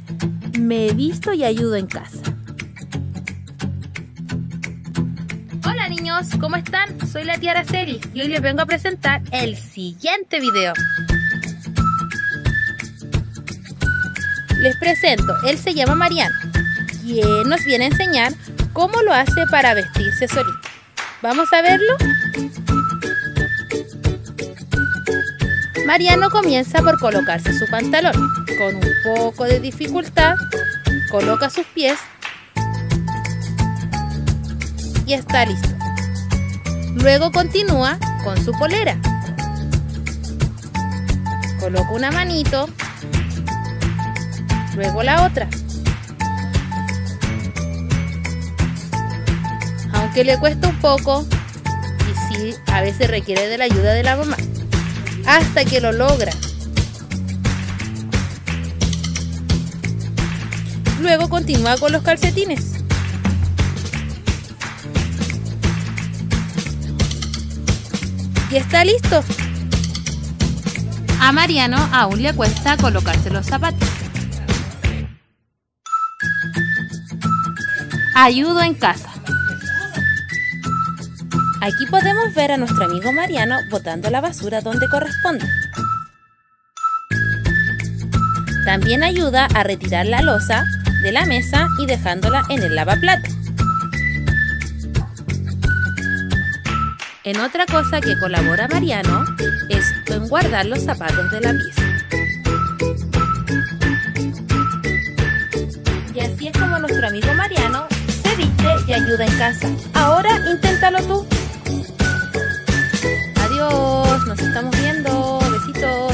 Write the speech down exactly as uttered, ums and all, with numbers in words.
Me visto y ayudo en casa. Hola niños, ¿cómo están? Soy la tía Araceli y hoy les vengo a presentar el siguiente video. Les presento, él se llama Mariano, quien nos viene a enseñar cómo lo hace para vestirse solito. ¿Vamos a verlo? Mariano comienza por colocarse su pantalón. Con un poco de dificultad, coloca sus pies y está listo. Luego continúa con su polera. Coloca una manito, luego la otra. Aunque le cuesta un poco y sí, a veces requiere de la ayuda de la mamá, hasta que lo logra. Luego continúa con los calcetines. Y está listo. A Mariano aún le cuesta colocarse los zapatos. Ayudo en casa. Aquí podemos ver a nuestro amigo Mariano botando la basura donde corresponde. También ayuda a retirar la loza de la mesa y dejándola en el lavaplatos. En otra cosa que colabora Mariano es en guardar los zapatos de la pieza. Y así es como nuestro amigo Mariano se viste y ayuda en casa. Ahora inténtalo tú. Adiós, nos estamos viendo. Besitos.